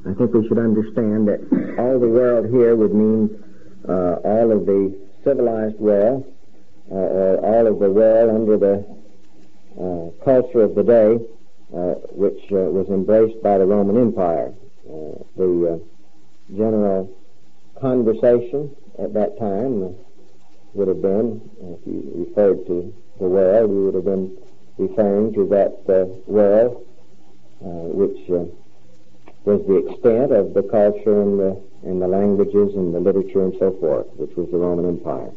I think we should understand that all the world here would mean all of the civilized world, or all of the world under the culture of the day, which was embraced by the Roman Empire. The general conversation at that time would have been, if you referred to the world, you would have been referring to that world which was the extent of the culture and the languages and the literature and so forth, which was the Roman Empire.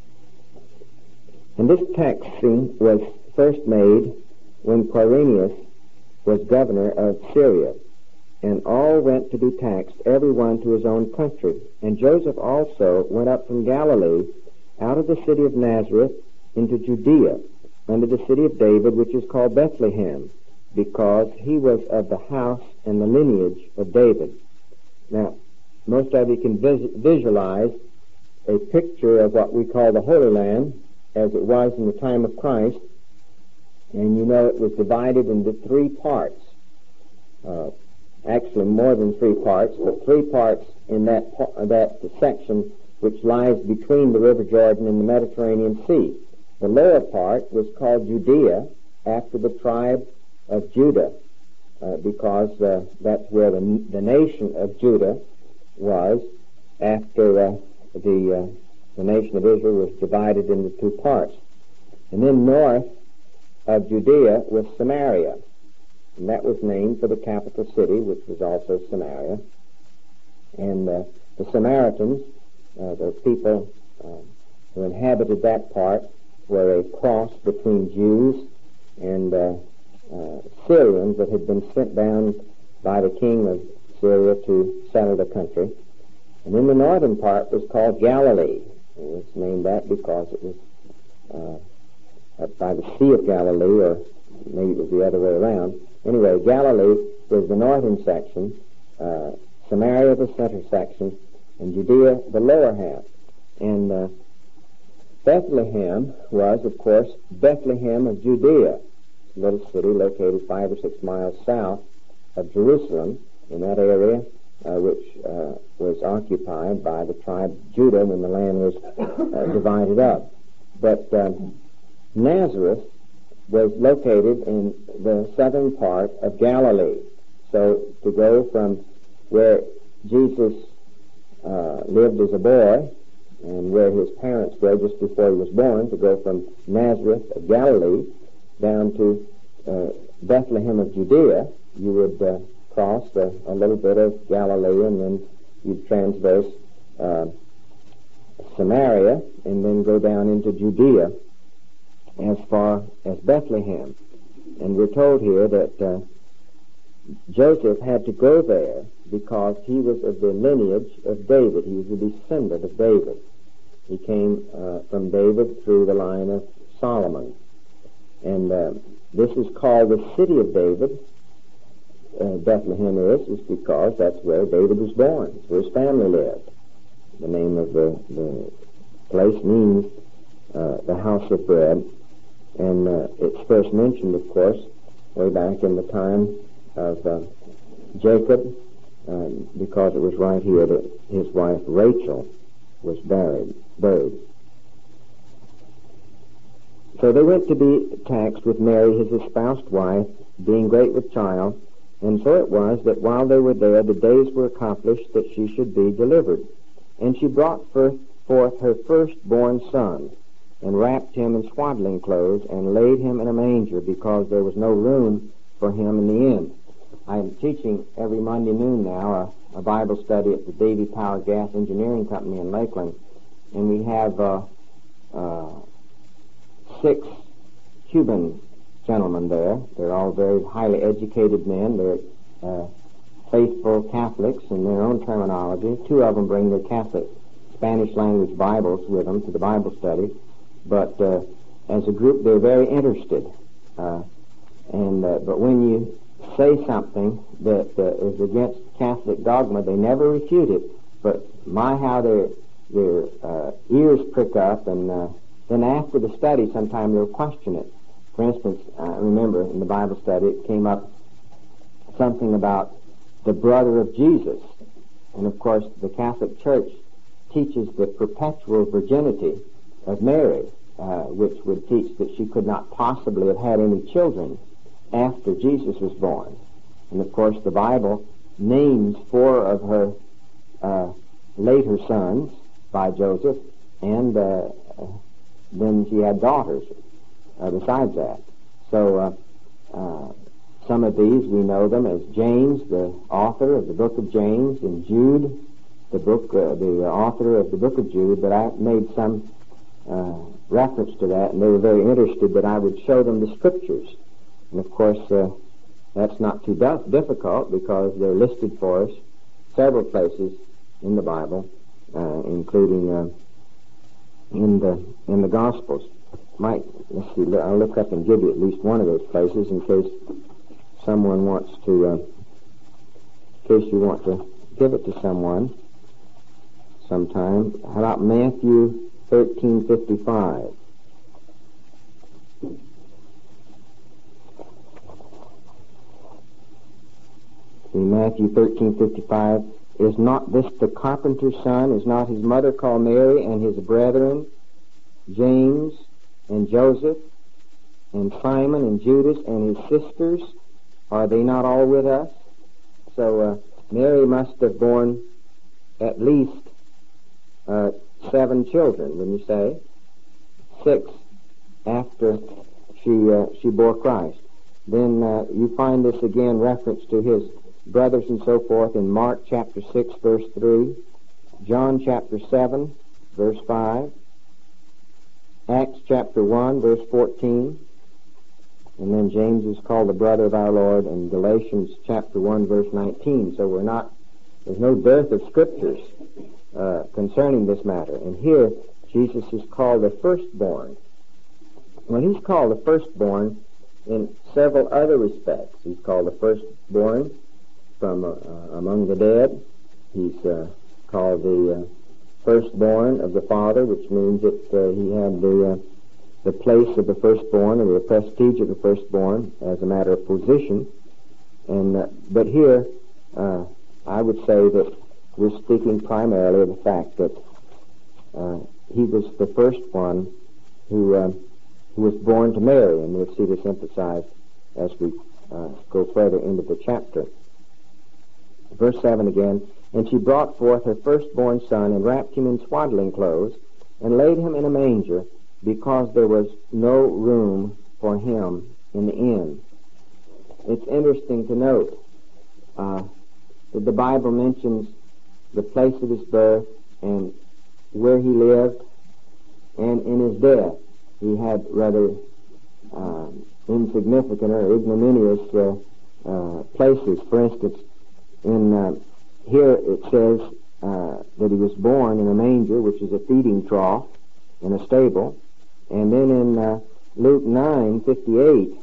And this taxing was first made when Quirinius was governor of Syria, and all went to be taxed, every one to his own country. And Joseph also went up from Galilee, out of the city of Nazareth, into Judea, unto the city of David, which is called Bethlehem, because he was of the house and the lineage of David. Now, most of you can visualize a picture of what we call the Holy Land, as it was in the time of Christ, and you know it was divided into three parts. Actually more than three parts, but three parts in that section which lies between the River Jordan and the Mediterranean Sea. The lower part was called Judea, after the tribe of Judah, because that's where the nation of Judah was after the nation of Israel was divided into two parts. And then north of Judea was Samaria, and that was named for the capital city, which was also Samaria. And the Samaritans, the people who inhabited that part, were a cross between Jews and Syrians that had been sent down by the king of Syria to settle the country. And then the northern part was called Galilee. It was named that because it was up by the Sea of Galilee, or maybe it was the other way around. Anyway, Galilee was the northern section, Samaria the center section, and Judea the lower half. And Bethlehem was, of course, Bethlehem of Judea, a little city located 5 or 6 miles south of Jerusalem, in that area which was occupied by the tribe of Judah when the land was divided up. But Nazareth was located in the southern part of Galilee. So to go from where Jesus lived as a boy and where his parents were just before he was born, to go from Nazareth of Galilee down to Bethlehem of Judea, you would cross a little bit of Galilee, and then you'd transverse Samaria, and then go down into Judea as far as Bethlehem. And we're told here that Joseph had to go there because he was of the lineage of David. He was a descendant of David. He came from David through the line of Solomon. And this is called the city of David. Bethlehem is because that's where David was born. It's where his family lived. The name of the place means the house of bread. And it's first mentioned, of course, way back in the time of Jacob, because it was right here that his wife Rachel was buried. So they went to be taxed with Mary, his espoused wife, being great with child. And so it was that while they were there, the days were accomplished that she should be delivered. And she brought forth her firstborn son, and wrapped him in swaddling clothes, and laid him in a manger, because there was no room for him in the inn. I'm teaching every Monday noon now a Bible study at the Davy Power Gas Engineering Company in Lakeland, and we have 6 Cuban gentlemen there. They're all very highly educated men. They're faithful Catholics in their own terminology. 2 of them bring their Catholic Spanish language Bibles with them to the Bible study. But as a group, they're very interested. But when you say something that is against Catholic dogma, they never refute it. But my, how their ears prick up, and then after the study, sometime they'll question it. For instance, I remember in the Bible study, it came up something about the brother of Jesus. And of course, the Catholic Church teaches the perpetual virginity of Mary, which would teach that she could not possibly have had any children after Jesus was born. And of course, the Bible names 4 of her later sons by Joseph, and then she had daughters besides that. So some of these, we know them as James, the author of the book of James, and Jude, the author of the book of Jude, but I made some reference to that, and they were very interested that I would show them the scriptures. And of course, that's not too difficult, because they're listed for us several places in the Bible, including in the Gospels. Let's see, I'll look up and give you at least one of those places in case someone wants to, in case you want to give it to someone sometime. How about Matthew 13:55? In Matthew 13:55, is not this the carpenter's son? Is not his mother called Mary, and his brethren James and Joseph and Simon and Judas and his sisters? Are they not all with us? So Mary must have borne at least 7 children, wouldn't you say? 6 after she bore Christ. Then you find this again, reference to his brothers and so forth, in Mark chapter 6, verse 3, John chapter 7, verse 5, Acts chapter 1, verse 14, and then James is called the brother of our Lord in Galatians chapter 1, verse 19. So there's no dearth of scriptures concerning this matter. And here, Jesus is called the firstborn. Well, he's called the firstborn in several other respects. He's called the firstborn from among the dead. He's called the firstborn of the Father, which means that he had the place of the firstborn, or the prestige of the firstborn, as a matter of position. And but here, I would say that we're speaking primarily of the fact that he was the first one who was born to Mary, and we'll see this emphasized as we go further into the chapter. Verse 7 again, and she brought forth her firstborn son, and wrapped him in swaddling clothes, and laid him in a manger, because there was no room for him in the inn. It's interesting to note that the Bible mentions the place of his birth and where he lived, and in his death he had rather insignificant or ignominious places. For instance, in here it says that he was born in a manger, which is a feeding trough in a stable. And then in Luke 9:58,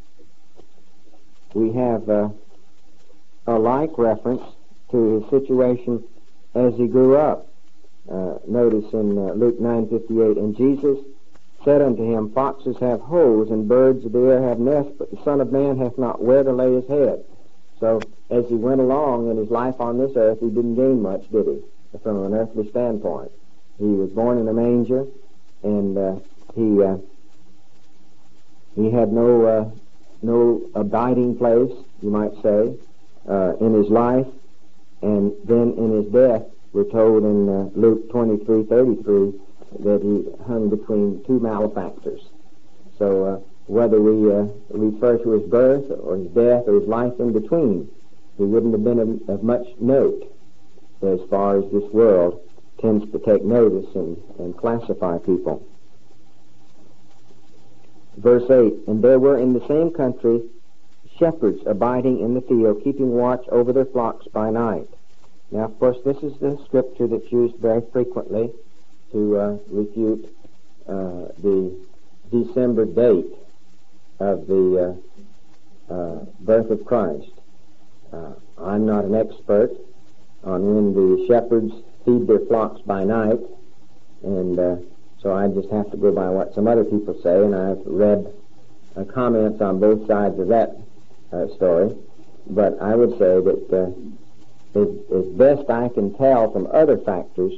we have a like reference to his situation as he grew up. Notice in Luke 9:58, and Jesus said unto him, foxes have holes, and birds of the air have nests, but the Son of Man hath not where to lay his head. So as he went along in his life on this earth, he didn't gain much, did he, from an earthly standpoint? He was born in a manger, and he had no abiding place, you might say, in his life. And then in his death, we're told in Luke 23:33 that he hung between 2 malefactors. So whether we refer to his birth or his death or his life in between, he wouldn't have been of much note as far as this world tends to take notice and classify people. Verse 8, and there were in the same country shepherds abiding in the field, keeping watch over their flocks by night. Now, of course, this is the scripture that's used very frequently to refute the December date of the birth of Christ. I'm not an expert on when the shepherds feed their flocks by night, and so I just have to go by what some other people say, and I've read comments on both sides of that story. But I would say that as best I can tell from other factors,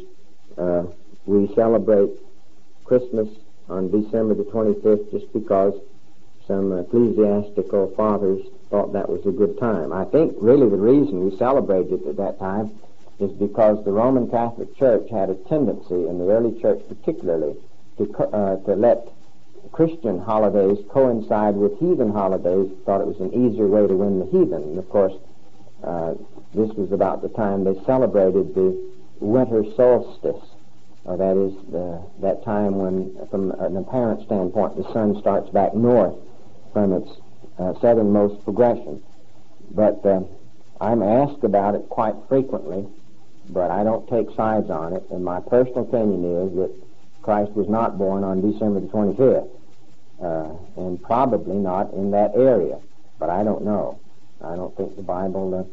we celebrate Christmas on December the 25th just because some ecclesiastical fathers thought that was a good time. I think really the reason we celebrated it at that time is because the Roman Catholic Church had a tendency, in the early church particularly, to let Christian holidays coincide with heathen holidays, thought it was an easier way to win the heathen. And of course, this was about the time they celebrated the winter solstice, or that is that time when, from an apparent standpoint, the sun starts back north from its southernmost progression. But I'm asked about it quite frequently, but I don't take sides on it, and my personal opinion is that Christ was not born on December the 25th, and probably not in that area, but I don't know. I don't think the Bible,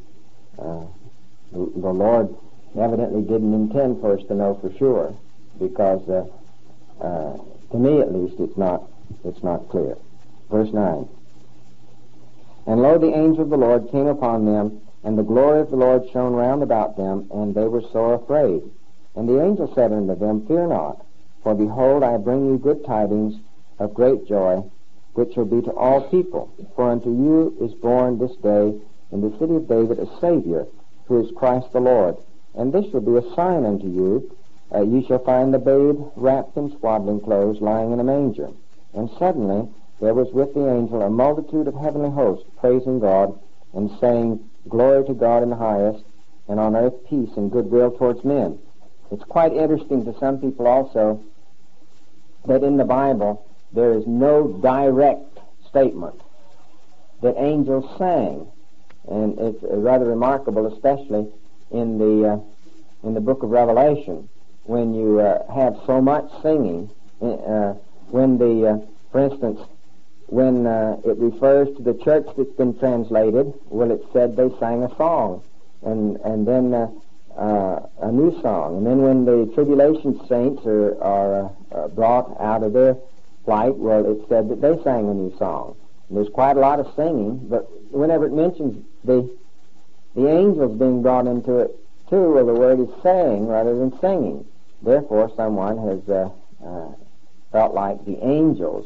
the Lord evidently didn't intend for us to know for sure, because to me at least it's not clear. Verse 9. And lo, the angel of the Lord came upon them, and the glory of the Lord shone round about them, and they were sore afraid. And the angel said unto them, Fear not, for behold, I bring you good tidings of great joy, which shall be to all people. For unto you is born this day in the city of David a Savior, who is Christ the Lord. And this shall be a sign unto you. You shall find the babe wrapped in swaddling clothes, lying in a manger. And suddenly there was with the angel a multitude of heavenly hosts, praising God, and saying, Glory to God in the highest, and on earth peace and goodwill towards men. It's quite interesting to some people also that in the Bible there is no direct statement that angels sang. And it's rather remarkable, especially in the book of Revelation, when you have so much singing. For instance, when it refers to the church that's been translated, well, it said they sang a song, and then a new song. And then when the tribulation saints are brought out of their flight, well, it said that they sang a new song. And there's quite a lot of singing, but whenever it mentions the angels being brought into it too, well, the word is saying rather than singing. Therefore, someone has felt like the angels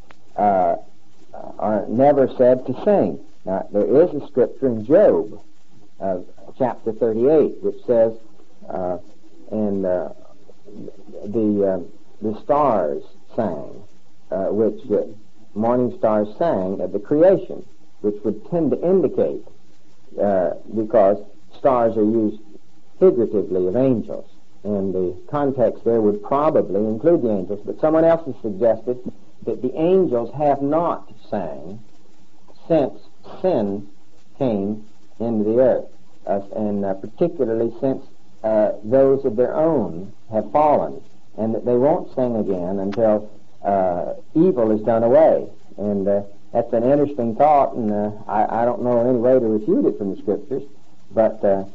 are never said to sing. Now, there is a scripture in Job, chapter 38, which says, and the stars sang, which morning stars sang at the creation, which would tend to indicate, because stars are used figuratively of angels, and the context there would probably include the angels, but someone else has suggested that the angels have not sang since sin came into the earth, and particularly since those of their own have fallen, and that they won't sing again until evil is done away. And that's an interesting thought, and I don't know any way to refute it from the Scriptures, but the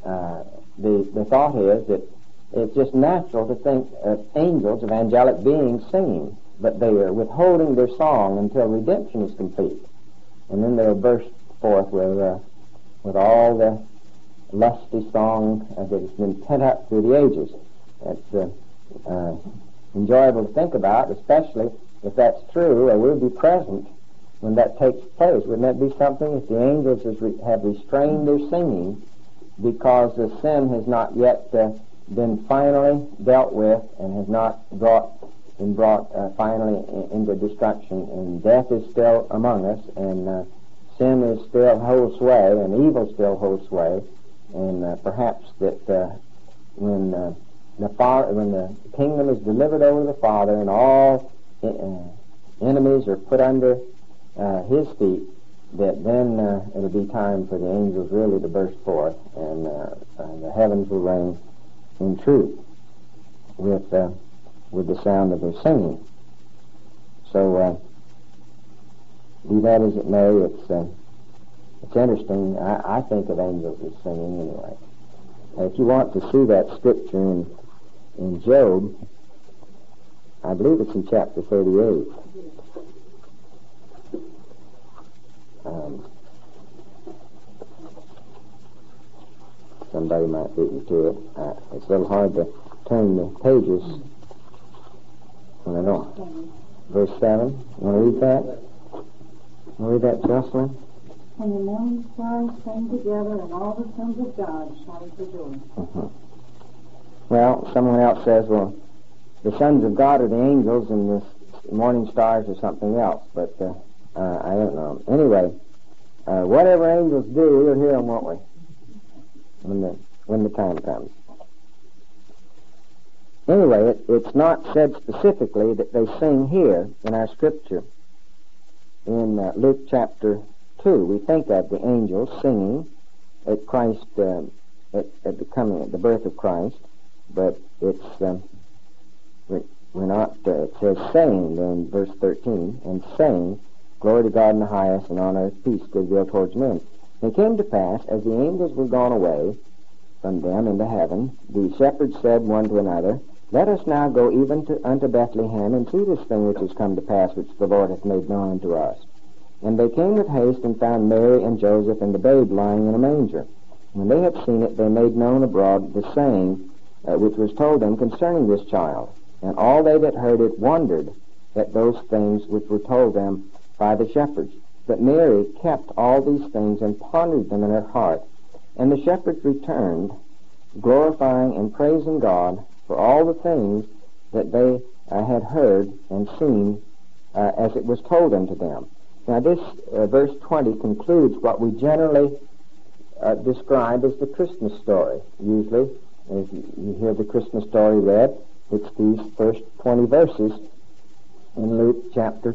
thought is that it's just natural to think of angels, of angelic beings, singing, but they are withholding their song until redemption is complete. And then they'll burst forth with all the lusty song that has been pent up through the ages. It's enjoyable to think about, especially if that's true, or we'll be present when that takes place. Wouldn't that be something if the angels have restrained their singing because the sin has not yet been finally dealt with and has not been brought finally into destruction, and death is still among us, and sin is still holds sway, and evil still holds sway, and perhaps that when the kingdom is delivered over to the Father and all enemies are put under His feet, that then it'll be time for the angels really to burst forth, and the heavens will reign in truth with the sound of their singing. So, be that as it may, it's interesting. I think of angels as singing anyway. If you want to see that scripture in Job, I believe it's in chapter 38. somebody might beat me to it. It's a little hard to turn the pages when I don't. Verse 7. You want to read that? Want to read that, Jocelyn? And the morning stars sang together, and all the sons of God shouted for joy. Uh-huh. Well, someone else says, well, the sons of God are the angels, and the morning stars are something else. But I don't know. Anyway, whatever angels do, we'll hear them, won't we? When the time comes. Anyway, it's not said specifically that they sing here in our scripture. In Luke chapter 2, we think of the angels singing at Christ, at the birth of Christ, but it's we're not. It says saying in verse 13, and saying, "Glory to God in the highest, and on earth peace, goodwill towards men." And it came to pass, as the angels were gone away from them into heaven, the shepherds said one to another, "Let us now go even unto Bethlehem, and see this thing which is come to pass, which the Lord hath made known unto us." And they came with haste, and found Mary and Joseph and the babe lying in a manger. When they had seen it, they made known abroad the saying which was told them concerning this child. And all they that heard it wondered at those things which were told them by the shepherds. But Mary kept all these things and pondered them in her heart. And the shepherds returned, glorifying and praising God for all the things that they had heard and seen as it was told unto them. Now this verse 20 concludes what we generally describe as the Christmas story. Usually, if you hear the Christmas story read, it's these first 20 verses in Luke chapter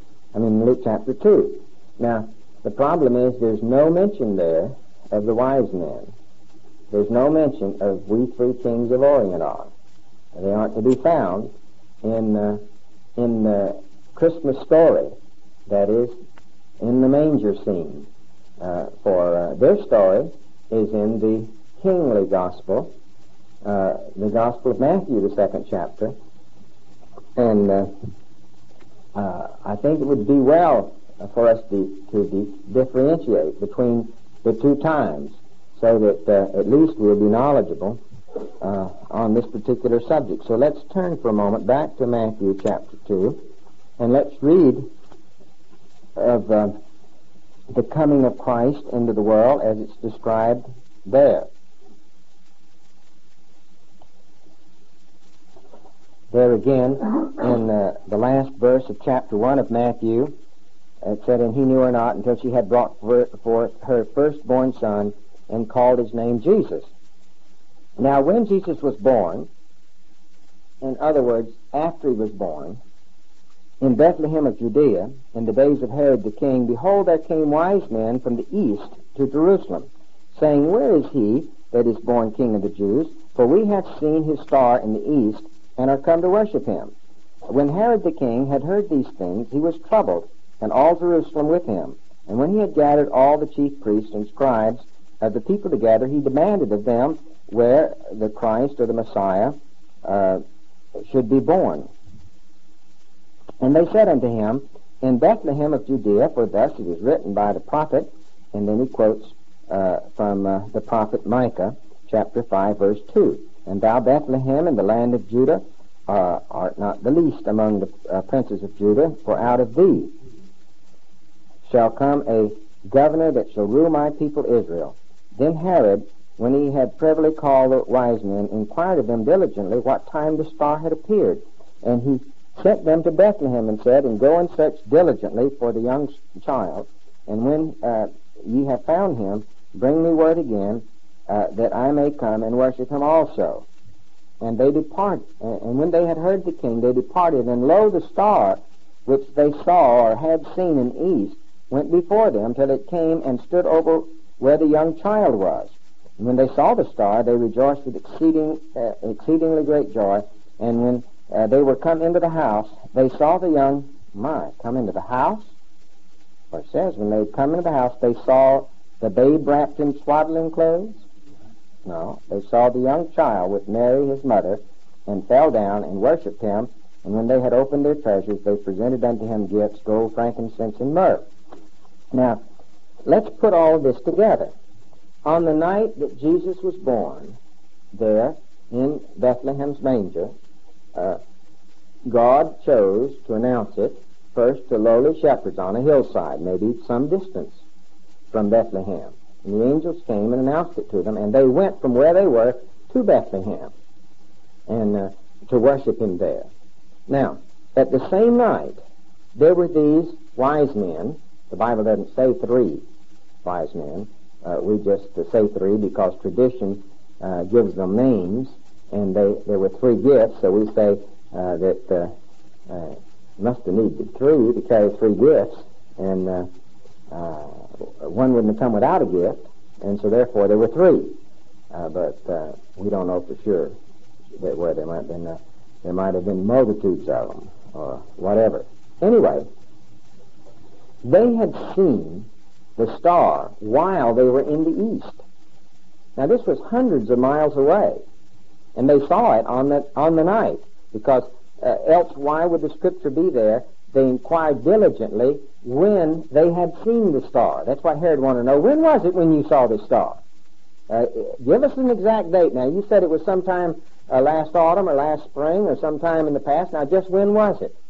2. Now, the problem is there's no mention there of the wise men. There's no mention of we three kings of Orient are. They aren't to be found in the Christmas story, that is, in the manger scene. For their story is in the kingly gospel, the Gospel of Matthew, the 2nd chapter. And I think it would be well for us to differentiate between the two times, so that at least we'll be knowledgeable on this particular subject. So let's turn for a moment back to Matthew chapter 2, and let's read of the coming of Christ into the world as it's described there. There again, in the last verse of chapter 1 of Matthew, it said, "And he knew her not until she had brought forth her firstborn son, and called his name Jesus." Now, when Jesus was born, in other words, after he was born, in Bethlehem of Judea, in the days of Herod the king, behold, there came wise men from the east to Jerusalem, saying, "Where is he that is born King of the Jews? For we have seen his star in the east, and are come to worship him." When Herod the king had heard these things, he was troubled, and all Jerusalem with him. And when he had gathered all the chief priests and scribes of the people together, he demanded of them where the Christ, or the Messiah, should be born. And they said unto him, "In Bethlehem of Judea, for thus it is written by the prophet," and then he quotes from the prophet Micah, chapter 5, verse 2. "And thou, Bethlehem, in the land of Judah, art not the least among the princes of Judah, for out of thee shall come a governor that shall rule my people Israel." Then Herod, when he had privily called the wise men, inquired of them diligently what time the star had appeared. And he sent them to Bethlehem, and said, "And go and search diligently for the young child, and when ye have found him, bring me word again, that I may come and worship him also." And they departed. And when they had heard the king, they departed. And lo, the star which they saw or had seen in the east went before them till it came and stood over where the young child was. And when they saw the star, they rejoiced with exceedingly great joy. And when they were come into the house, they saw the young come into the house. For it says, when they had come into the house, they saw the babe wrapped in swaddling clothes. No, they saw the young child with Mary his mother, and fell down and worshipped him. And when they had opened their treasures, they presented unto him gifts, gold, frankincense, and myrrh. Now, let's put all of this together. On the night that Jesus was born, there in Bethlehem's manger, God chose to announce it first to lowly shepherds on a hillside, maybe some distance from Bethlehem. And the angels came and announced it to them, and they went from where they were to Bethlehem and to worship him there. Now, at the same night, there were these wise men. The Bible doesn't say 3 wise men. We just say 3 because tradition gives them names, and there were 3 gifts, so we say that must have needed 3 to carry 3 gifts, and one wouldn't have come without a gift, and so therefore there were 3. But we don't know for sure where there might have been multitudes of them or whatever. Anyway, they had seen the star while they were in the east. Now this was hundreds of miles away, and they saw it on the night, because else why would the scripture be there? They inquired diligently when they had seen the star. That's what Herod wanted to know. When was it when you saw the star? Give us an exact date. Now, you said it was sometime last autumn or last spring or sometime in the past. Now, just when was it?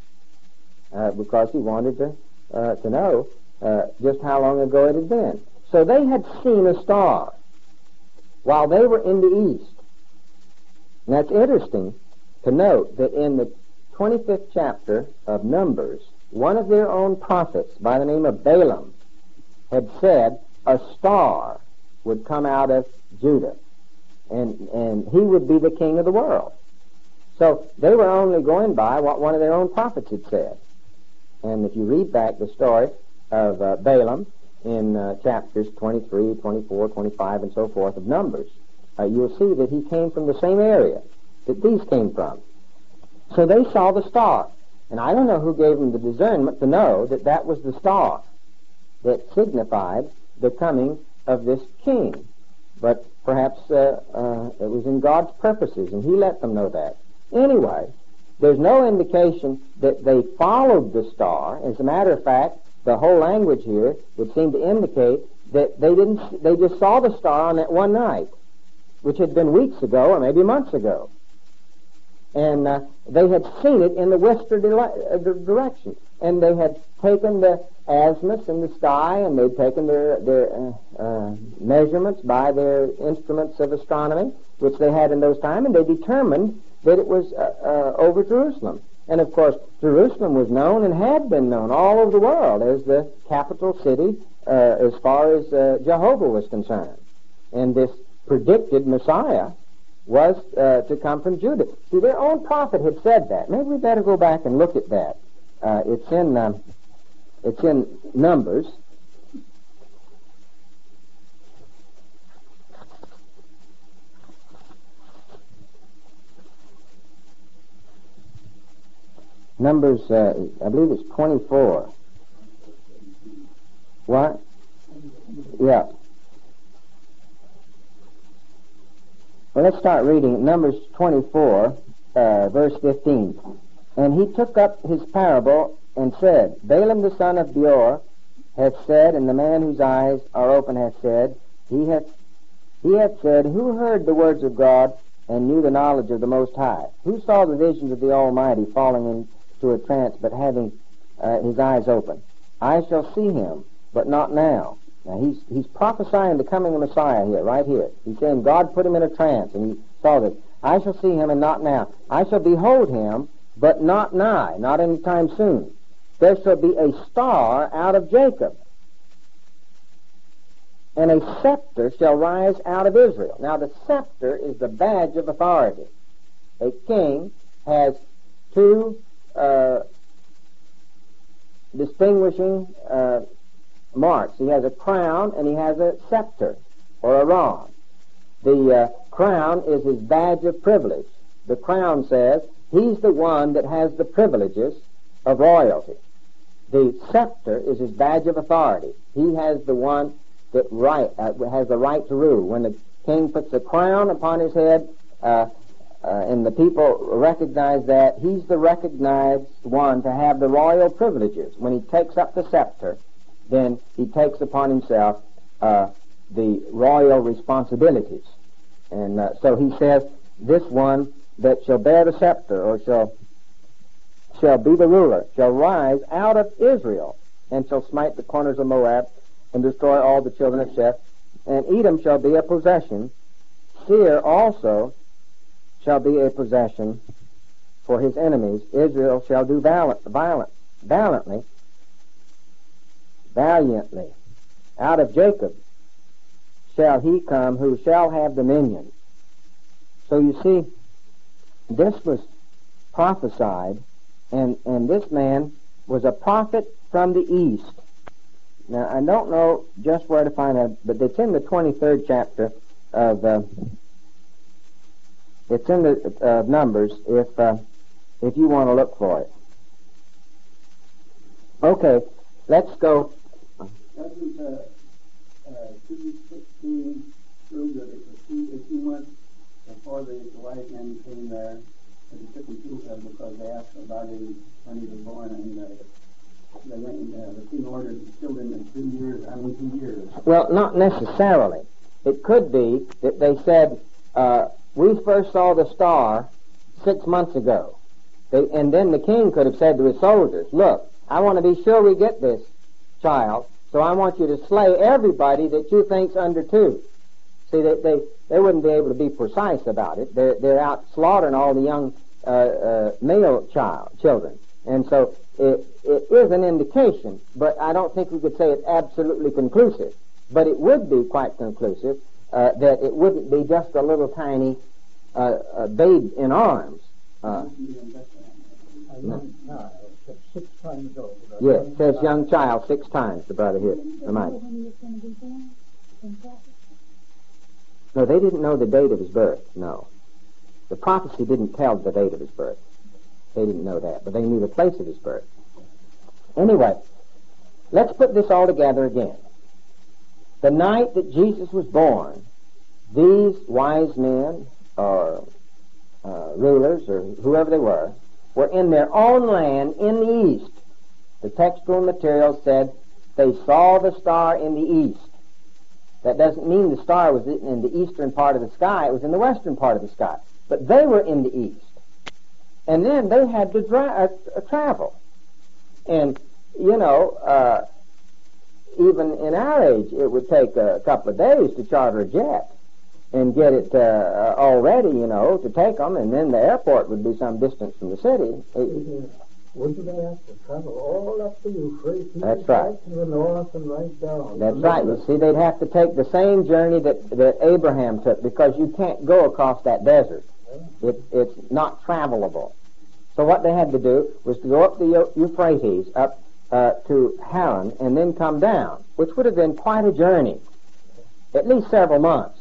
Because he wanted to know just how long ago it had been. So they had seen a star while they were in the east. Now, it's interesting to note that in the 25th chapter of Numbers, one of their own prophets by the name of Balaam had said a star would come out of Judah, and he would be the king of the world. So they were only going by what one of their own prophets had said. And if you read back the story of Balaam in chapters 23, 24, 25, and so forth of Numbers, you'll see that he came from the same area that these came from. So they saw the star. And I don't know who gave them the discernment to know that that was the star that signified the coming of this king. But perhaps it was in God's purposes, and he let them know that. Anyway, there's no indication that they followed the star. As a matter of fact, the whole language here would seem to indicate that they just saw the star on that one night, which had been weeks ago or maybe months ago. And they had seen it in the western direction. And they had taken the azimuths in the sky, and they'd taken their measurements by their instruments of astronomy, which they had in those times, and they determined that it was over Jerusalem. And, of course, Jerusalem was known and had been known all over the world as the capital city as far as Jehovah was concerned. And this predicted Messiah was to come from Judah. See, their own prophet had said that. Maybe we better go back and look at that. It's in Numbers. Numbers, I believe it's 24. What? Yeah. Well, let's start reading Numbers 24, verse 15. And he took up his parable and said, Balaam the son of Beor hath said, and the man whose eyes are open hath said, he hath said, who heard the words of God and knew the knowledge of the Most High? Who saw the visions of the Almighty falling into a trance, but having his eyes open? I shall see him, but not now. Now, he's prophesying the coming of Messiah here, right here. He's saying God put him in a trance, and he saw this. I shall see him, and not now. I shall behold him, but not nigh, not any time soon. There shall be a star out of Jacob, and a scepter shall rise out of Israel. Now, the scepter is the badge of authority. A king has two distinguishing marks. He has a crown and he has a scepter or a rod. The crown is his badge of privilege. The crown says he's the one that has the privileges of royalty. The scepter is his badge of authority. He has the one that has the right to rule. When the king puts a crown upon his head, and the people recognize that, he's the recognized one to have the royal privileges. When he takes up the scepter, then he takes upon himself the royal responsibilities. And so he says, this one that shall bear the scepter, or shall be the ruler, shall rise out of Israel, and shall smite the corners of Moab, and destroy all the children of Sheth. And Edom shall be a possession. Seir also shall be a possession for his enemies. Israel shall do valiantly. Out of Jacob shall he come who shall have dominion. So you see, this was prophesied, and this man was a prophet from the east. Now, I don't know just where to find it, but it's in the 23rd chapter of it's in the Numbers, if you want to look for it. Okay, let's go. Doesn't 2:16 prove that it was 2 months before the wise men came there, that it took them because they asked about him when he was born, and they went, the king ordered the children in 2 years, 2 years. Well, not necessarily. It could be that they said, we first saw the star 6 months ago. And then the king could have said to his soldiers, look, I want to be sure we get this child, so I want you to slay everybody that you think's under 2. See, they wouldn't be able to be precise about it. They're out slaughtering all the young male children. And so it is an indication, but I don't think we could say it's absolutely conclusive. But it would be quite conclusive that it wouldn't be just a little tiny babe in arms. Six times over. Yes, it says young child 6 times, the brother here. Remind me. No, they didn't know the date of his birth, no. The prophecy didn't tell the date of his birth. They didn't know that, but they knew the place of his birth. Anyway, let's put this all together again. The night that Jesus was born, these wise men, or rulers, or whoever they were in their own land in the east. The textual material said they saw the star in the east. That doesn't mean the star was in the eastern part of the sky. It was in the western part of the sky. But they were in the east. And then they had to travel. And, even in our age, it would take a couple of days to charter a jet and get it all ready, to take them, and then the airport would be some distance from the city. Wouldn't they have to travel all up the Euphrates? That's right. To the north and right down. That's right. You see, they'd have to take the same journey that Abraham took, because you can't go across that desert. It's not travelable. So what they had to do was to go up the Euphrates, up to Haran, and then come down, which would have been quite a journey, at least several months,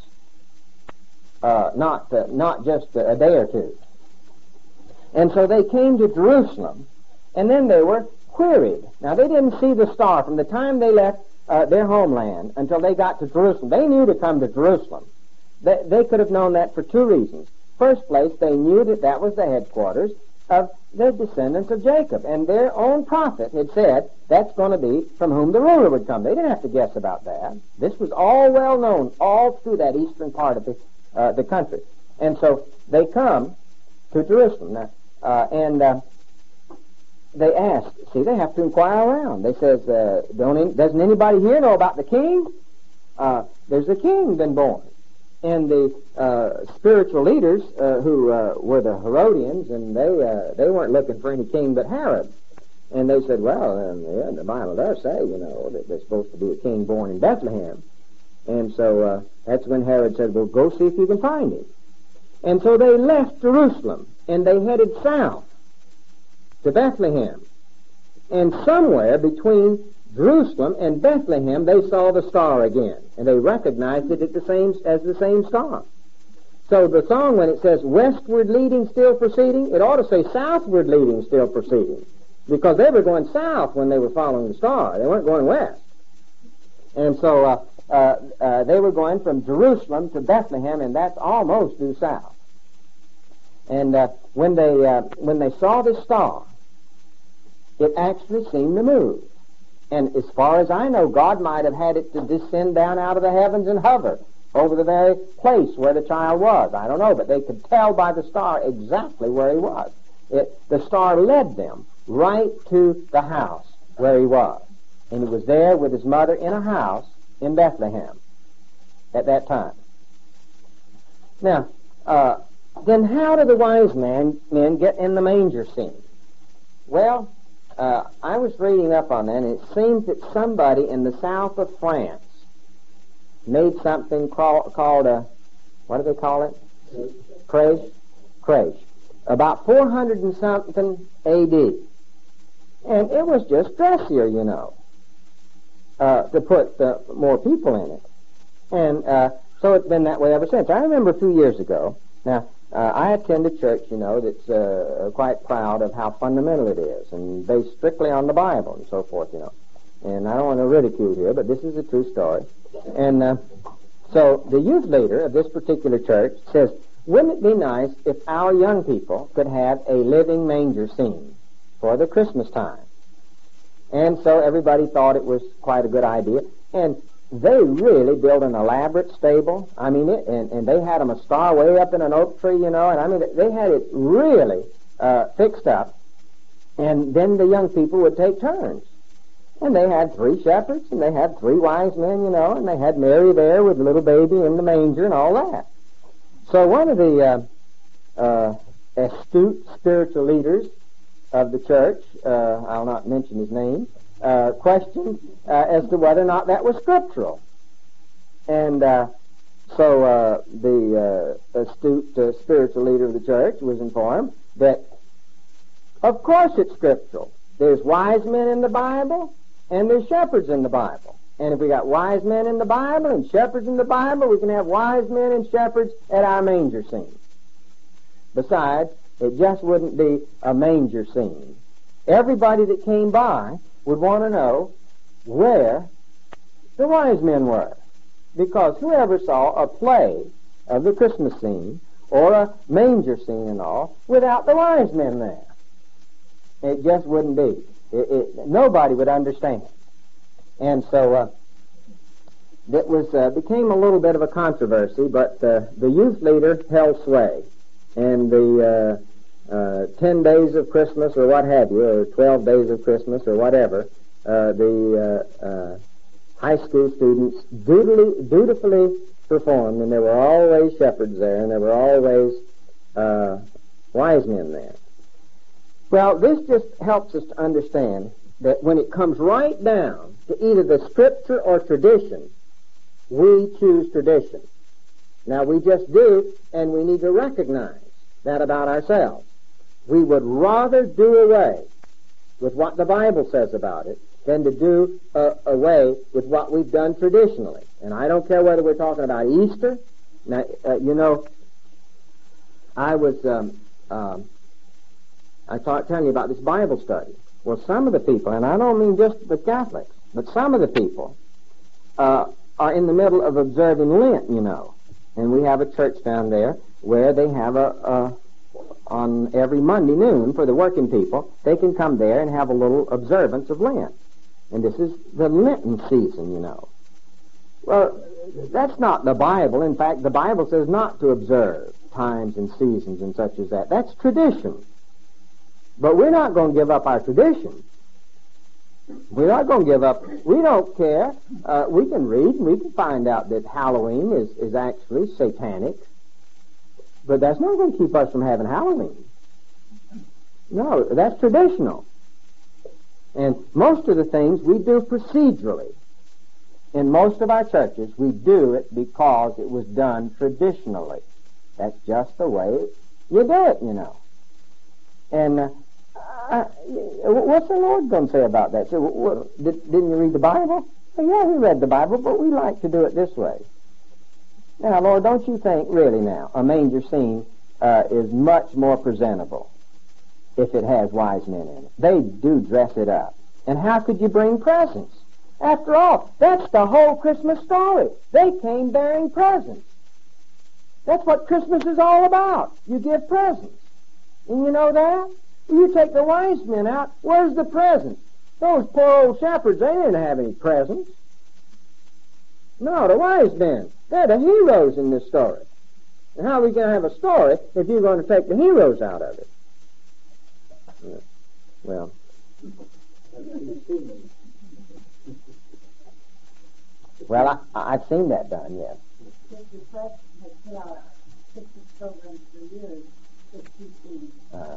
not just a day or two. And so they came to Jerusalem, and then they were queried. Now, they didn't see the star from the time they left their homeland until they got to Jerusalem. They knew to come to Jerusalem. They could have known that for 2 reasons. First place, they knew that was the headquarters of the descendants of Jacob, and their own prophet had said that's going to be from whom the ruler would come. They didn't have to guess about that. This was all well known all through that eastern part of the country. And so they come to Jerusalem. Now, and they ask, see, they have to inquire around. They says, doesn't anybody here know about the king? There's a king been born. And the spiritual leaders who were the Herodians, and they weren't looking for any king but Herod. And they said, well, the Bible does say, that there's supposed to be a king born in Bethlehem. And so that's when Herod said, well, go see if you can find him. And so they left Jerusalem, and they headed south to Bethlehem. And somewhere between Jerusalem and Bethlehem, they saw the star again, and they recognized it as the same star. So the song, when it says westward leading, still proceeding, it ought to say southward leading, still proceeding, because they were going south when they were following the star. They weren't going west. And so they were going from Jerusalem to Bethlehem, and that's almost due south. And when they saw the star, it actually seemed to move. And as far as I know, God might have had it to descend down out of the heavens and hover over the very place where the child was. I don't know, but they could tell by the star exactly where he was. The star led them right to the house where he was. And he was there with his mother in a house in Bethlehem at that time. Now, then how do the wise men get in the manger scene? Well, I was reading up on that, and it seems that somebody in the south of France made something called a, what do they call it? Creche. About 400 and something A.D. And it was just dressier, you know, to put more people in it. And so it's been that way ever since. I remember a few years ago, now, I attend a church, you know, that's quite proud of how fundamental it is and based strictly on the Bible and so forth, you know. And I don't want to ridicule here, but this is a true story. And so the youth leader of this particular church says, wouldn't it be nice if our young people could have a living manger scene for the Christmas time? And so everybody thought it was quite a good idea. And they really built an elaborate stable. I mean, and they had them a star way up in an oak tree, you know, and I mean, they had it really fixed up. And then the young people would take turns. And they had 3 shepherds, and they had 3 wise men, you know, and they had Mary there with the little baby in the manger and all that. So one of the astute spiritual leaders of the church, I'll not mention his name, questioned as to whether or not that was scriptural. And so the astute spiritual leader of the church was informed that, of course it's scriptural. There's wise men in the Bible, and there's shepherds in the Bible. And if we got wise men in the Bible and shepherds in the Bible, we can have wise men and shepherds at our manger scene. Besides, it just wouldn't be a manger scene. Everybody that came by would want to know where the wise men were. Because whoever saw a play of the Christmas scene or a manger scene and all without the wise men there? It just wouldn't be. Nobody would understand. And so it became a little bit of a controversy, but the youth leader held sway. And the 10 days of Christmas or what have you, or 12 days of Christmas or whatever, the high school students dutifully performed, and there were always shepherds there, and there were always wise men there. Well, this just helps us to understand that when it comes right down to either the Scripture or tradition, we choose tradition. Now, we just do, and we need to recognize that about ourselves. We would rather do away with what the Bible says about it than to do away with what we've done traditionally. And I don't care whether we're talking about Easter. Now, you know, I was telling you about this Bible study. Well, some of the people, and I don't mean just the Catholics, but some of the people are in the middle of observing Lent, you know. And we have a church down there where they have on every Monday noon for the working people, they can come there and have a little observance of Lent. And this is the Lenten season, you know. Well, that's not the Bible. In fact, the Bible says not to observe times and seasons and such as that. That's tradition. But we're not going to give up our tradition. We're not going to give up. We don't care. We can read and we can find out that Halloween is actually satanic. But that's not going to keep us from having Halloween. No, that's traditional. And most of the things we do procedurally. In most of our churches, we do it because it was done traditionally. That's just the way you do it, you know. And what's the Lord going to say about that? So, didn't you read the Bible? Well, yeah, we read the Bible, but we like to do it this way. Now, Lord, don't you think, really now, a manger scene is much more presentable if it has wise men in it? They do dress it up. And how could you bring presents? After all, that's the whole Christmas story. They came bearing presents. That's what Christmas is all about. You give presents. And you know that? You take the wise men out, where's the present? Those poor old shepherds, they didn't have any presents. No, the wise men, they're the heroes in this story. And how are we going to have a story if you're going to take the heroes out of it? Well, I've seen that done, yes. Mr. Press has put out Christmas programs for years that you've seen.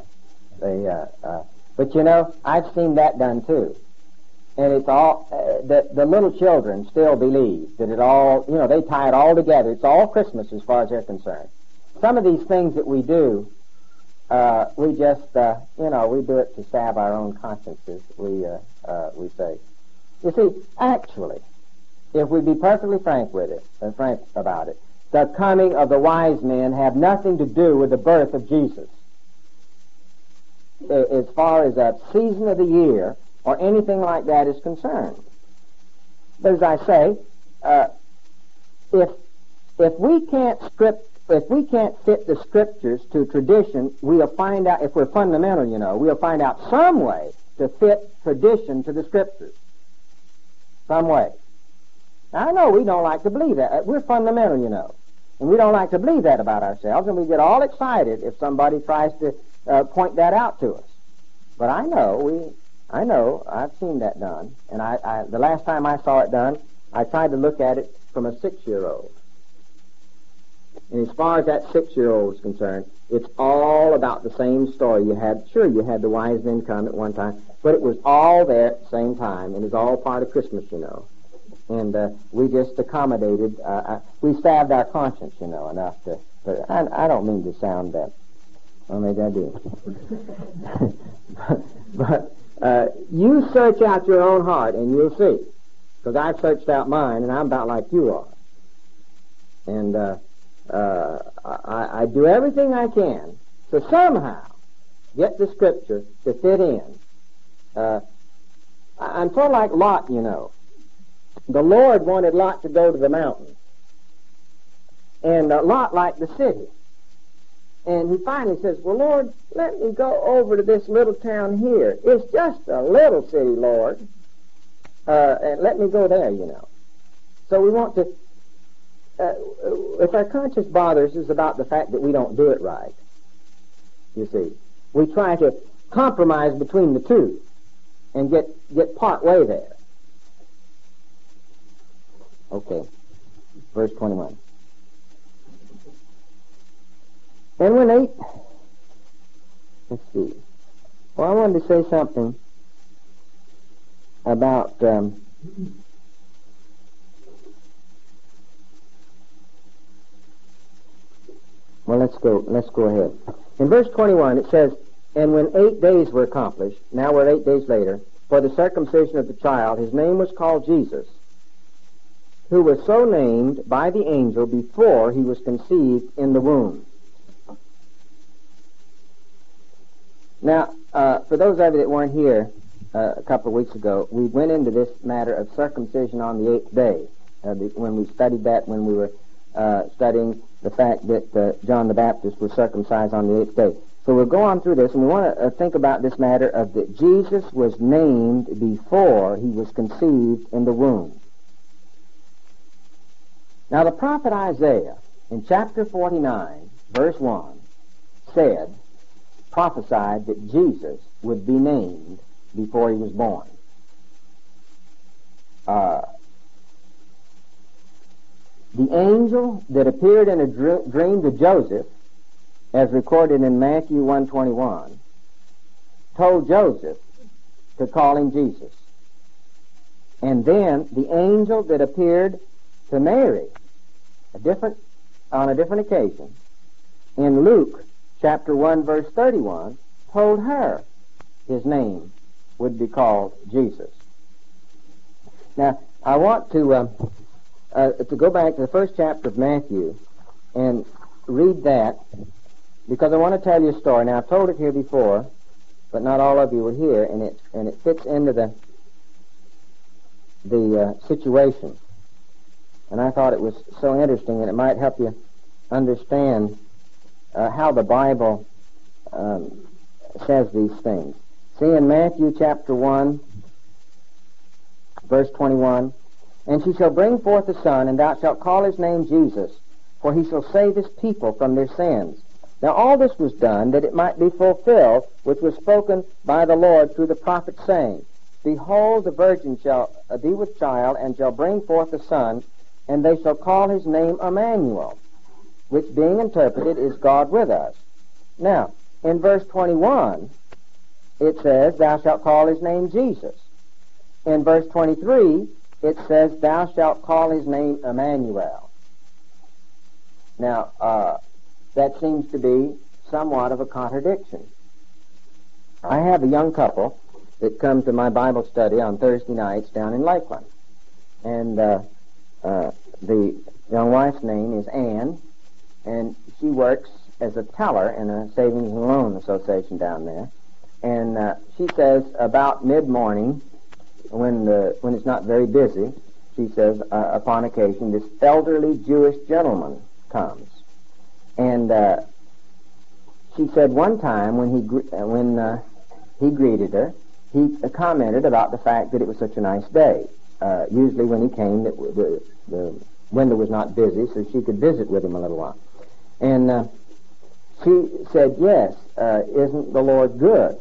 But you know, I've seen that done too. And it's all, the little children still believe that it all, you know, they tie it all together. It's all Christmas as far as they're concerned. Some of these things that we do, we just, you know, we do it to salve our own consciences, we say. You see, actually, if we be perfectly frank with it, frank about it, the coming of the wise men have nothing to do with the birth of Jesus. As far as a season of the year or anything like that is concerned. But as I say, if we can't fit the scriptures to tradition, we'll find out, if we're fundamental, you know, we'll find out some way to fit tradition to the scriptures. Some way. Now, I know we don't like to believe that. We're fundamental, you know. And we don't like to believe that about ourselves, and we get all excited if somebody tries to point that out to us. But I know, I've seen that done. And the last time I saw it done, I tried to look at it from a 6-year-old. And as far as that 6-year-old is concerned, it's all about the same story. You had the wise men come at one time, but it was all there at the same time, and it's all part of Christmas, you know. And we just accommodated, we salved our conscience, you know, enough to, but I don't mean to sound that, well, maybe I do. but you search out your own heart and you'll see, because I've searched out mine and I'm about like you are. And I do everything I can to somehow get the scripture to fit in. I'm sort of like Lot, you know. The Lord wanted Lot to go to the mountain. And Lot liked the city. And he finally says, well, Lord, let me go over to this little town here. It's just a little city, Lord. And let me go there, you know. So we want to, if our conscience bothers us about the fact that we don't do it right, you see, we try to compromise between the two and get part way there. Okay, verse 21. And when let's see. Well, I wanted to say something about well, let's go ahead. In verse 21 it says, and when 8 days were accomplished, now we're 8 days later, for the circumcision of the child, his name was called Jesus, who was so named by the angel before he was conceived in the womb. Now, for those of you that weren't here a couple of weeks ago, we went into this matter of circumcision on the 8th day, when we studied that, when we were studying the fact that John the Baptist was circumcised on the 8th day. So we'll go on through this, and we want to think about this matter of that Jesus was named before he was conceived in the womb. Now, the prophet Isaiah, in chapter 49, verse 1, prophesied that Jesus would be named before he was born. The angel that appeared in a dream to Joseph, as recorded in Matthew 1:21, told Joseph to call him Jesus. And then the angel that appeared to Mary on a different occasion, in Luke chapter 1, verse 31, told her his name would be called Jesus. Now, I want to go back to the first chapter of Matthew and read that, because I want to tell you a story. Now, I've told it here before, but not all of you were here, and it fits into the situation. And I thought it was so interesting, and it might help you understand how the Bible says these things. See, in Matthew chapter 1 Verse 21, and she shall bring forth a son, and thou shalt call his name Jesus, for he shall save his people from their sins. Now all this was done that it might be fulfilled, which was spoken by the Lord through the prophet, saying, Behold, the virgin shall be with child, and shall bring forth a son, and they shall call his name Emmanuel, which being interpreted is God with us. Now, in verse 21, it says, Thou shalt call his name Jesus. In verse 23, it says, Thou shalt call his name Emmanuel. Now, that seems to be somewhat of a contradiction. I have a young couple that comes to my Bible study on Thursday nights down in Lakeland. And the young wife's name is Ann, and she works as a teller in a savings and loan association down there. And she says about mid-morning, when it's not very busy, she says, upon occasion, this elderly Jewish gentleman comes. And she said one time when he greeted her, he commented about the fact that it was such a nice day. Usually when he came, the window was not busy, so she could visit with him a little while. And she said, yes, isn't the Lord good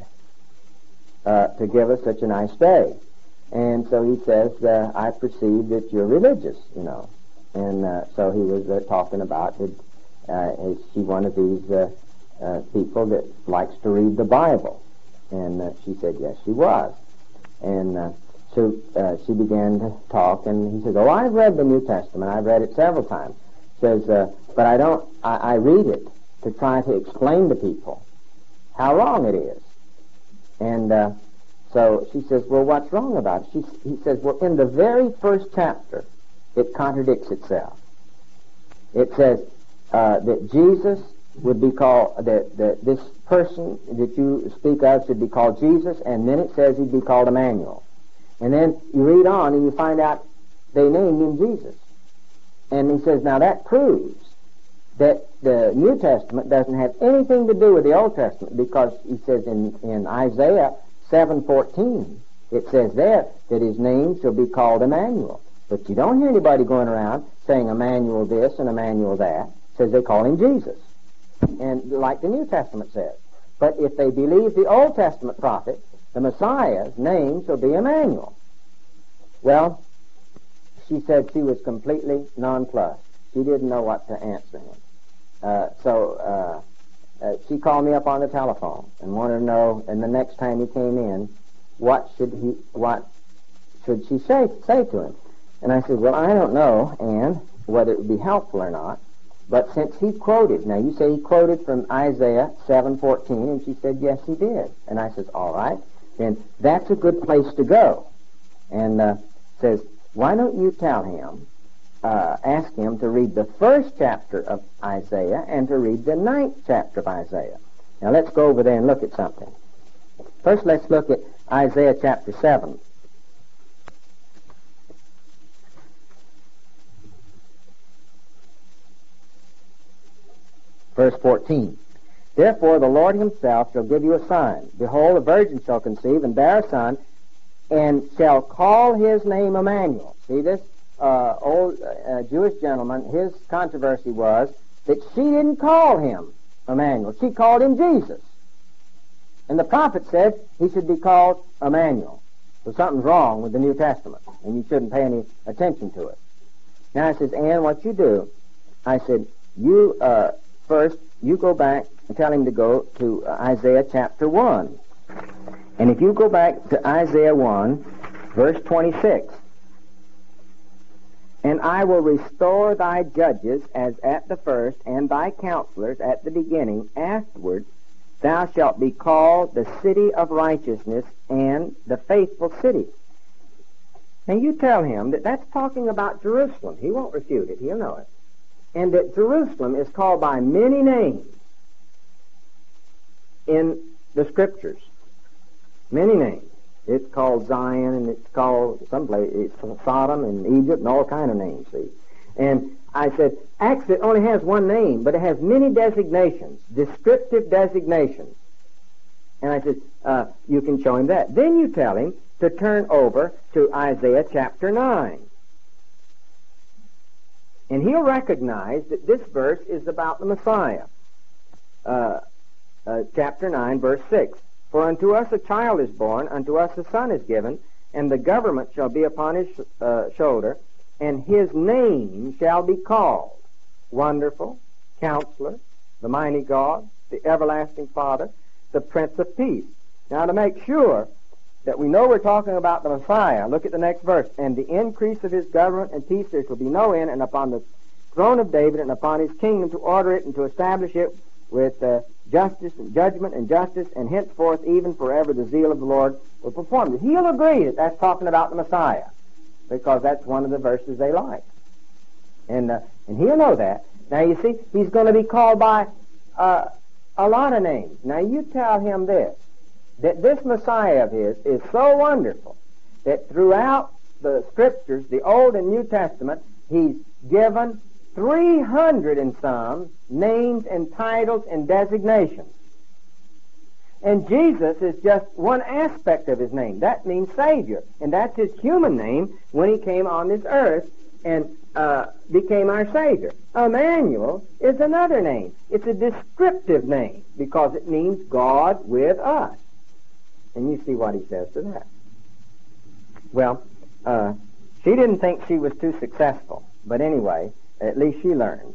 to give us such a nice day? And so he says, I perceive that you're religious, you know. And so he was talking about, is she one of these people that likes to read the Bible? And she said, yes, she was. And so she began to talk, and he said, oh, I've read the New Testament. I've read it several times. She says, but I read it to try to explain to people how wrong it is. And so she says, well, what's wrong about it? He says, well, in the very first chapter, it contradicts itself. It says that Jesus would be called, that this person that you speak of should be called Jesus, and then it says he'd be called Emmanuel. And then you read on and you find out they named him Jesus. And he says, now that proves that the New Testament doesn't have anything to do with the Old Testament, because he says in Isaiah 7:14, it says there that his name shall be called Emmanuel. But you don't hear anybody going around saying Emmanuel this and Emmanuel that. It says they call him Jesus. And like the New Testament says. But if they believe the Old Testament prophet, the Messiah's name shall be Emmanuel. Well, she said she was completely nonplussed. She didn't know what to answer him. So she called me up on the telephone and wanted to know, and the next time he came in, what should she say to him? And I said, well, I don't know, Ann, whether it would be helpful or not. But since he quoted, now you say he quoted from Isaiah 7:14, and she said, yes, he did. And I says, all right, then that's a good place to go. And says, why don't you tell him, ask him to read the first chapter of Isaiah and to read the 9th chapter of Isaiah. Now let's go over there and look at something. First, let's look at Isaiah chapter 7. Verse 14. Therefore the Lord himself shall give you a sign. Behold, a virgin shall conceive and bear a son, and shall call his name Emmanuel. See, this old Jewish gentleman, his controversy was that she didn't call him Emmanuel. She called him Jesus. And the prophet said he should be called Emmanuel. So something's wrong with the New Testament, and you shouldn't pay any attention to it. Now I says, Ann, what you do, I said, you first, you go back and tell him to go to Isaiah chapter 1. And if you go back to Isaiah 1, verse 26, and I will restore thy judges as at the first, and thy counselors at the beginning. Afterward thou shalt be called the city of righteousness and the faithful city. Now you tell him that that's talking about Jerusalem. He won't refute it. He'll know it. And that Jerusalem is called by many names in the Scriptures. Many names. It's called Zion, and it's called someplace, it's Sodom and Egypt and all kind of names, see. And I said, actually it only has one name, but it has many designations, descriptive designations. And I said, you can show him that. Then you tell him to turn over to Isaiah chapter 9. And he'll recognize that this verse is about the Messiah. Chapter 9, verse 6. For unto us a child is born, unto us a son is given, and the government shall be upon his shoulder, and his name shall be called Wonderful, Counselor, the Mighty God, the Everlasting Father, the Prince of Peace. Now, to make sure that we know we're talking about the Messiah, look at the next verse. And the increase of his government and peace there shall be no end, and upon the throne of David and upon his kingdom to order it and to establish it with justice and judgment and justice, and henceforth even forever the zeal of the Lord will perform it. He'll agree that that's talking about the Messiah, because that's one of the verses they like. And he'll know that. Now, you see, he's going to be called by a lot of names. Now, you tell him this, that this Messiah of his is so wonderful that throughout the Scriptures, the Old and New Testament, he's given 300 and some names and titles and designations. And Jesus is just one aspect of his name. That means Savior. And that's his human name when he came on this earth and became our Savior. Emmanuel is another name. It's a descriptive name because it means God with us. And you see what he says to that. Well, she didn't think she was too successful. But anyway, at least she learned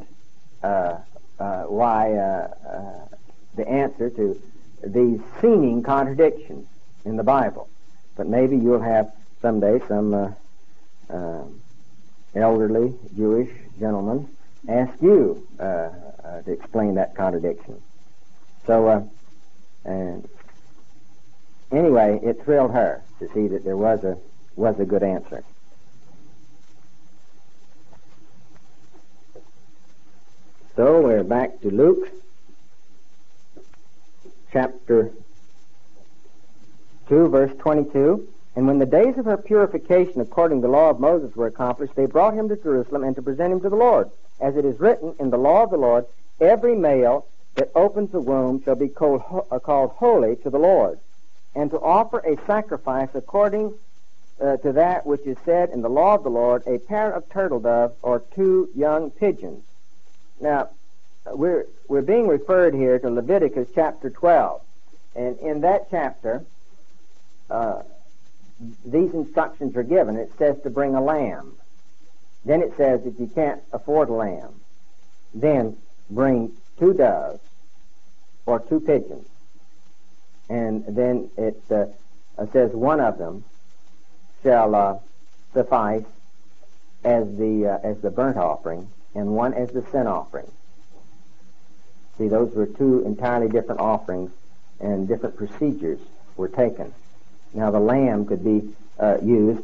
why the answer to these seeming contradictions in the Bible. But maybe you'll have someday some elderly Jewish gentleman ask you to explain that contradiction. So, anyway, it thrilled her to see that there was a good answer. So we're back to Luke chapter 2, verse 22. And when the days of her purification according to the law of Moses were accomplished, they brought him to Jerusalem and to present him to the Lord. As it is written in the law of the Lord, every male that opens the womb shall be called holy to the Lord, and to offer a sacrifice according to that which is said in the law of the Lord, a pair of turtle doves or 2 young pigeons. Now, we're being referred here to Leviticus chapter 12. And in that chapter, these instructions are given. It says to bring a lamb. Then it says if you can't afford a lamb, then bring 2 doves or 2 pigeons. And then it says one of them shall suffice as the burnt offering, and one as the sin offering. See, those were 2 entirely different offerings, and different procedures were taken. Now, the lamb could be used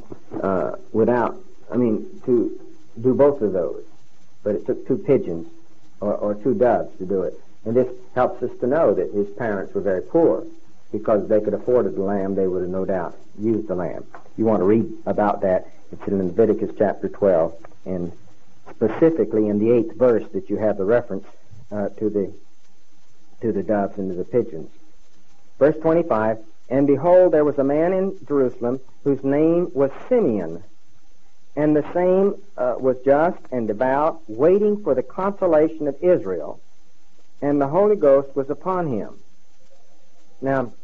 to do both of those, but it took 2 pigeons or 2 doves to do it. And this helps us to know that his parents were very poor, because if they could afford the lamb, they would have no doubt used the lamb. You want to read about that, it's in Leviticus chapter 12, and specifically in the 8th verse that you have the reference to the doves and to the pigeons. Verse 25, and behold, there was a man in Jerusalem whose name was Simeon, and the same was just and devout, waiting for the consolation of Israel, and the Holy Ghost was upon him. Now,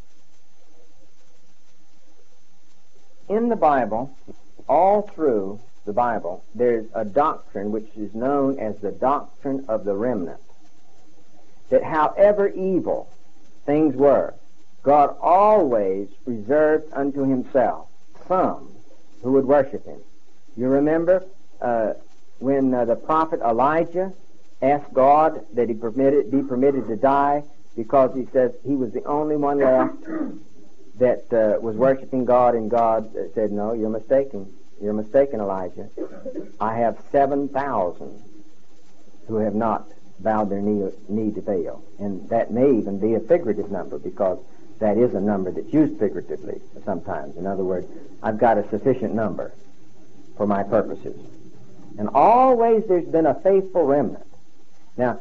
in the Bible, all through the Bible, there's a doctrine which is known as the doctrine of the remnant. That however evil things were, God always reserved unto himself some who would worship him. You remember when the prophet Elijah asked God that he be permitted to die, because he says he was the only one left that was worshiping God, and God said, no, you're mistaken. You're mistaken, Elijah. I have 7,000 who have not bowed their knee to Baal. And that may even be a figurative number, because that is a number that's used figuratively sometimes. In other words, I've got a sufficient number for my purposes. And always there's been a faithful remnant. Now,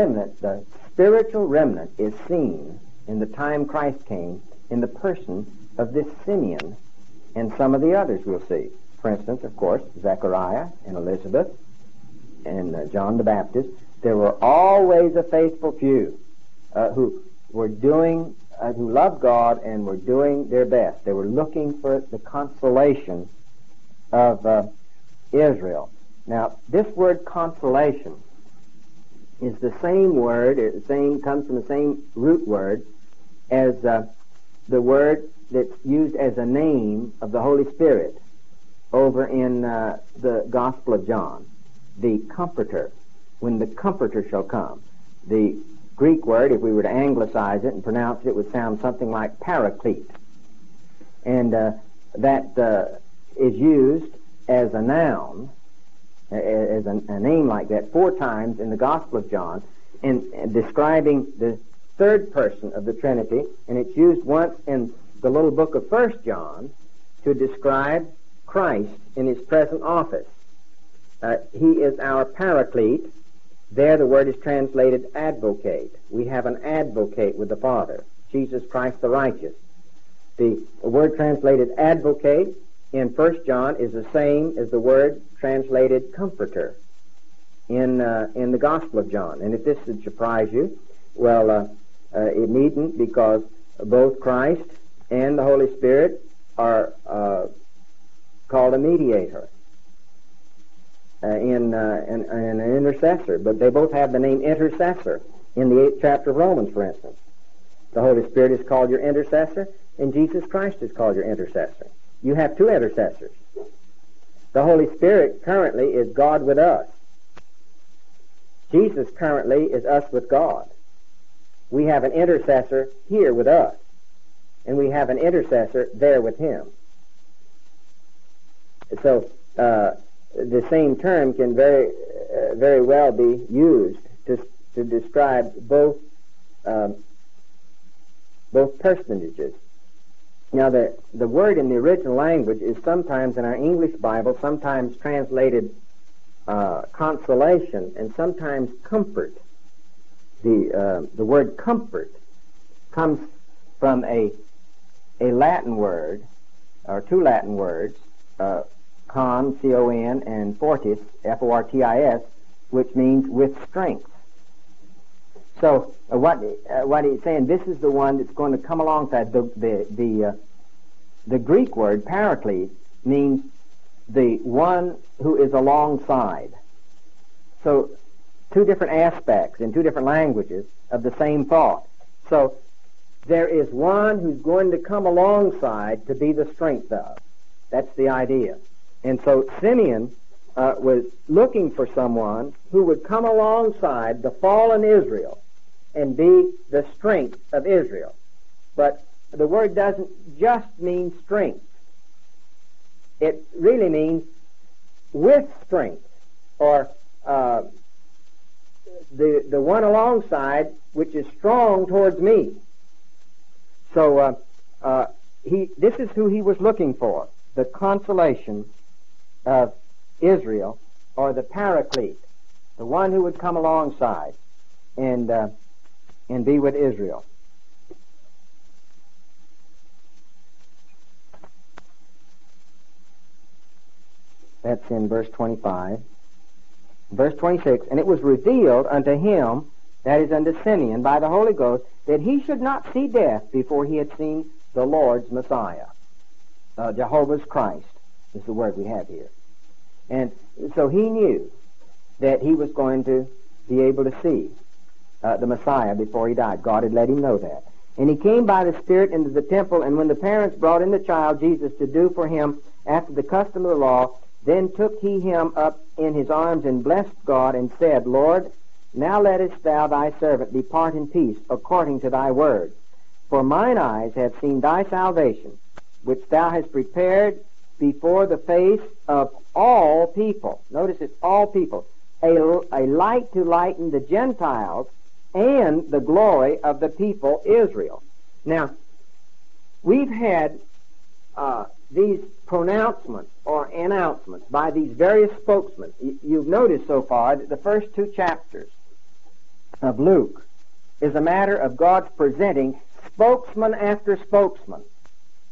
the spiritual remnant is seen in the time Christ came in the person of this Simeon and some of the others we'll see. For instance, of course, Zechariah and Elizabeth and John the Baptist. There were always a faithful few who were who loved God and were doing their best. They were looking for the consolation of Israel. Now, this word consolation is the same word, comes from the same root word as the word that's used as a name of the Holy Spirit over in the Gospel of John, the Comforter, when the Comforter shall come. The Greek word, if we were to anglicize it and pronounce it, would sound something like paraclete. And that is used as a noun, as a name like that, 4 times in the Gospel of John, and describing the third person of the Trinity, and it's used once in the little book of 1 John to describe Christ in his present office. He is our paraclete. There the word is translated advocate. We have an advocate with the Father, Jesus Christ the righteous. The word translated advocate in 1 John is the same as the word translated comforter in the Gospel of John. And if this should surprise you, well, it needn't, because both Christ and the Holy Spirit are called a mediator and an intercessor, but they both have the name intercessor in the 8th chapter of Romans, for instance. The Holy Spirit is called your intercessor, and Jesus Christ is called your intercessor. You have 2 intercessors. The Holy Spirit currently is God with us. Jesus currently is us with God. We have an intercessor here with us, and we have an intercessor there with him. So the same term can very well be used to describe both personages. Now, the word in the original language is sometimes in our English Bible, sometimes translated consolation, and sometimes comfort. The word comfort comes from a Latin word, or 2 Latin words, con, C-O-N, and fortis, F-O-R-T-I-S, which means with strength. So what he's saying, this is the one that's going to come alongside. The Greek word paraclete means the one who is alongside. So 2 different aspects in 2 different languages of the same thought. So there is one who's going to come alongside to be the strength of. That's the idea. And so Simeon was looking for someone who would come alongside the fallen Israel and be the strength of Israel. But the word doesn't just mean strength. It really means with strength, or the one alongside which is strong towards me. So this is who he was looking for, the consolation of Israel, or the paraclete, the one who would come alongside and be with Israel. That's in verse 25. Verse 26, and it was revealed unto him, that is unto Simeon, by the Holy Ghost, that he should not see death before he had seen the Lord's Messiah. Jehovah's Christ is the word we have here. And so he knew that he was going to be able to see the Messiah before he died. God had let him know that. And he came by the Spirit into the temple, and when the parents brought in the child Jesus to do for him after the custom of the law, then took he him up in his arms and blessed God and said, Lord, now lettest thou thy servant depart in peace according to thy word. For mine eyes have seen thy salvation, which thou hast prepared before the face of all people. Notice it's all people. A light to lighten the Gentiles and the glory of the people Israel. Now, we've had these pronouncements or announcements by these various spokesmen. You've noticed so far that the first 2 chapters of Luke is a matter of God's presenting spokesman after spokesman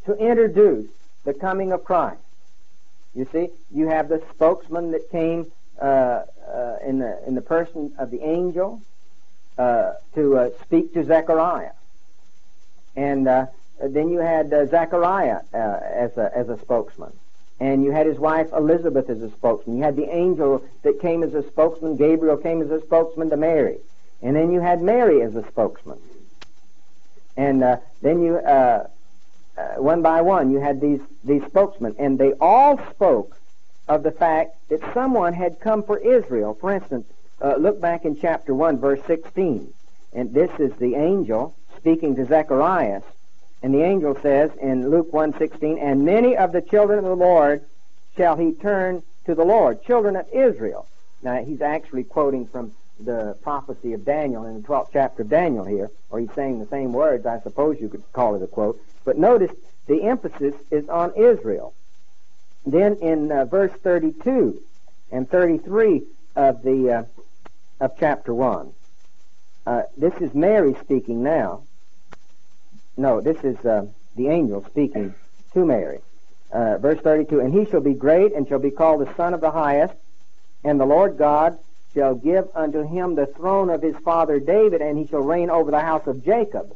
to introduce the coming of Christ. You see, you have the spokesman that came in the person of the angel to speak to Zechariah, and then you had Zechariah as a spokesman, and you had his wife Elizabeth as a spokesman. You had the angel that came as a spokesman. Gabriel came as a spokesman to Mary, and then you had Mary as a spokesman, and then you one by one you had these spokesmen, and they all spoke of the fact that someone had come for Israel. For instance, look back in chapter 1, verse 16, and this is the angel speaking to Zechariah, and the angel says in Luke 1:16, "And many of the children of the Lord shall he turn to the Lord," children of Israel. Now, he's actually quoting from the prophecy of Daniel in the 12th chapter of Daniel here, or he's saying the same words. I suppose you could call it a quote. But notice the emphasis is on Israel. Then in verse 32 and 33 of chapter 1, this is Mary speaking now. No, this is the angel speaking to Mary. Verse 32, "And he shall be great, and shall be called the Son of the Highest, and the Lord God shall give unto him the throne of his father David, and he shall reign over the house of Jacob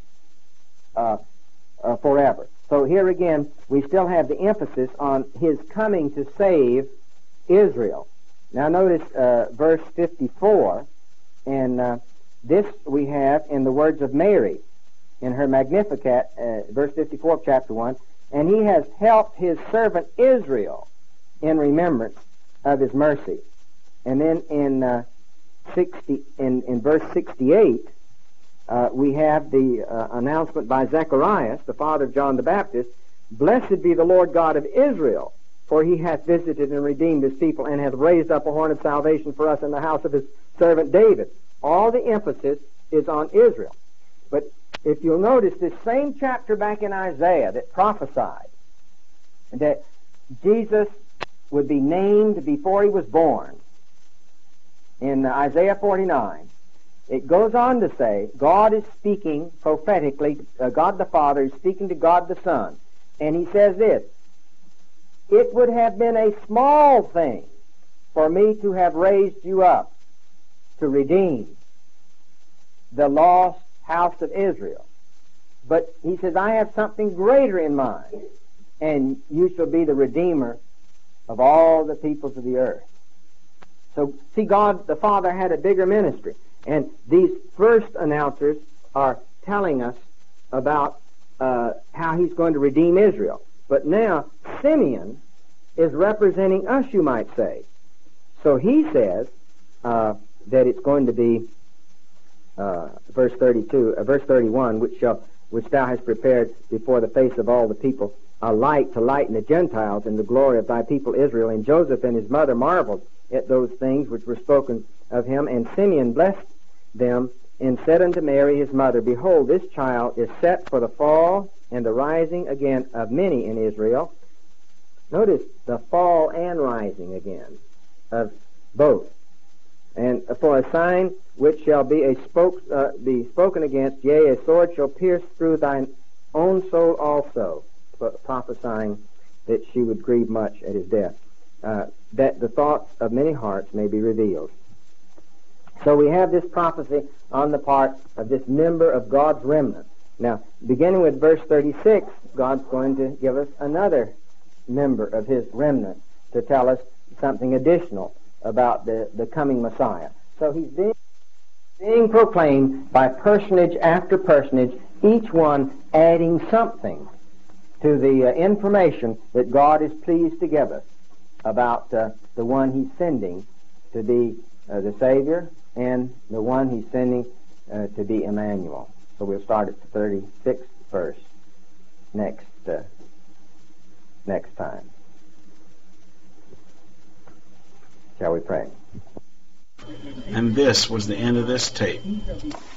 forever." So here again, we still have the emphasis on his coming to save Israel. Now notice verse 54, and this we have in the words of Mary in her Magnificat, verse 54 of chapter 1, "And he has helped his servant Israel in remembrance of his mercy." And then in verse 68, we have the announcement by Zechariah, the father of John the Baptist, "Blessed be the Lord God of Israel, for he hath visited and redeemed his people, and hath raised up a horn of salvation for us in the house of his servant David." All the emphasis is on Israel. But if you'll notice this same chapter back in Isaiah that prophesied that Jesus would be named before he was born, in Isaiah 49, it goes on to say, God is speaking prophetically, God the Father is speaking to God the Son, and he says this, "It would have been a small thing for me to have raised you up to redeem the lost house of Israel. But," he says, "I have something greater in mind, and you shall be the Redeemer of all the peoples of the earth." So, see, God the Father had a bigger ministry. And these first announcers are telling us about how he's going to redeem Israel. But now, Simeon is representing us, you might say. So he says that it's going to be, verse 31, "Which thou hast prepared before the face of all the people, a light to lighten the Gentiles in the glory of thy people Israel. And Joseph and his mother marveled at those things which were spoken of him. And Simeon blessed them, and said unto Mary his mother, Behold, this child is set for the fall and the rising again of many in Israel." Notice the fall and rising again of both. "And for a sign which shall be spoken against, yea, a sword shall pierce through thine own soul also," prophesying that she would grieve much at his death, "that the thoughts of many hearts may be revealed." So we have this prophecy on the part of this member of God's remnant. Now, beginning with verse 36, God's going to give us another member of his remnant to tell us something additional about the coming Messiah. So he's being proclaimed by personage after personage, each one adding something to the information that God is pleased to give us about the one he's sending to be the Savior, and the one he's sending to be Emmanuel. So we'll start at the 36th verse next time. Shall we pray? And this was the end of this tape.